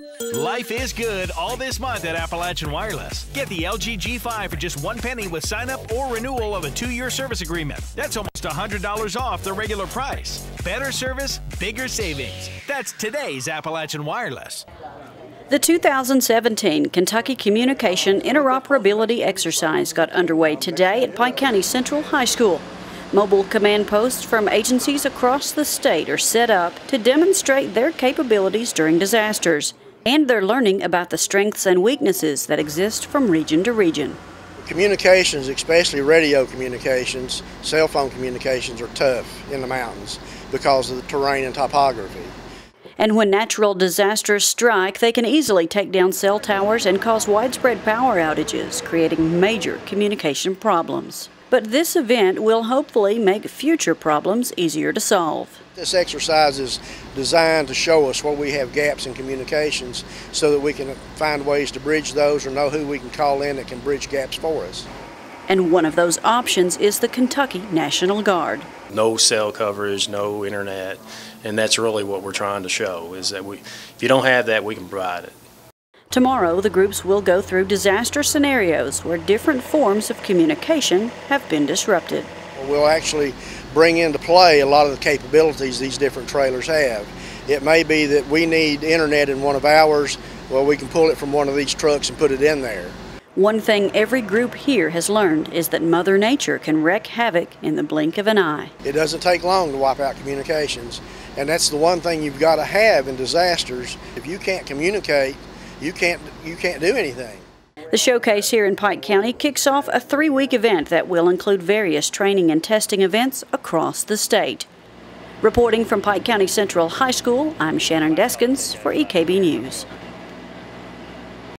Life is good all this month at Appalachian Wireless. Get the LG G5 for just 1 penny with sign-up or renewal of a 2-year service agreement. That's almost $100 off the regular price. Better service, bigger savings. That's today's Appalachian Wireless. The 2017 Kentucky Communication Interoperability Exercise got underway today at Pike County Central High School. Mobile command posts from agencies across the state are set up to demonstrate their capabilities during disasters. And they're learning about the strengths and weaknesses that exist from region to region. Communications, especially radio communications, cell phone communications, are tough in the mountains because of the terrain and topography. And when natural disasters strike, they can easily take down cell towers and cause widespread power outages, creating major communication problems. But this event will hopefully make future problems easier to solve. This exercise is designed to show us where we have gaps in communications so that we can find ways to bridge those or know who we can call in that can bridge gaps for us. And one of those options is the Kentucky National Guard. No cell coverage, no internet, and that's really what we're trying to show, is that if you don't have that, we can provide it. Tomorrow, the groups will go through disaster scenarios where different forms of communication have been disrupted. We'll actually bring into play a lot of the capabilities these different trailers have. It may be that we need internet in one of ours. Well, we can pull it from one of these trucks and put it in there. One thing every group here has learned is that Mother Nature can wreak havoc in the blink of an eye. It doesn't take long to wipe out communications, and that's the one thing you've got to have in disasters. If you can't communicate, you can't do anything. The showcase here in Pike County kicks off a 3-week event that will include various training and testing events across the state. Reporting from Pike County Central High School, I'm Shannon Deskins for EKB News.